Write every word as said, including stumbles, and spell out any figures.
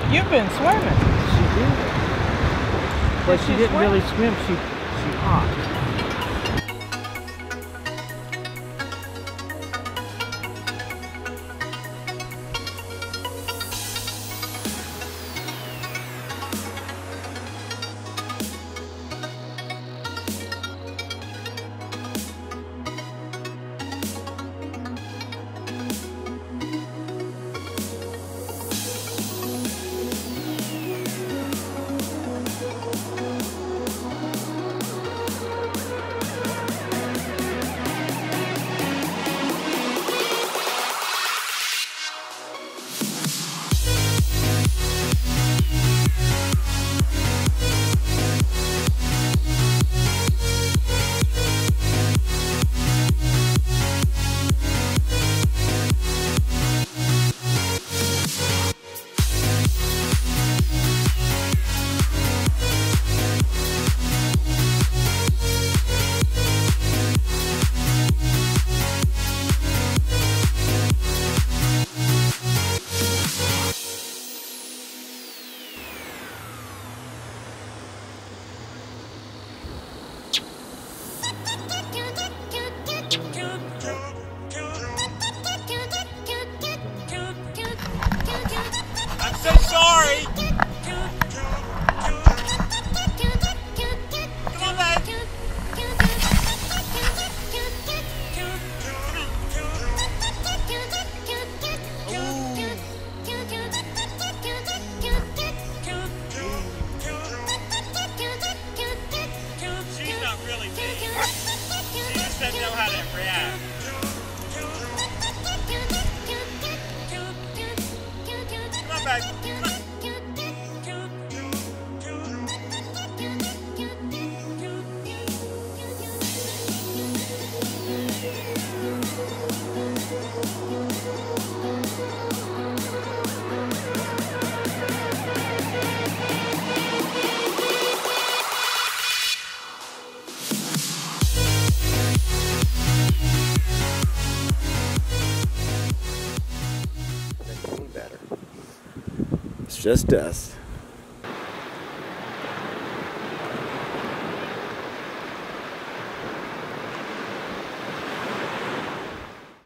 You've been swimming. She did. But Did she she didn't swim? really swim. She she hopped. I'm so sorry. Come on, babe. She's not really big. She just doesn't know how to react. Come on, babe. Come on. It's just us.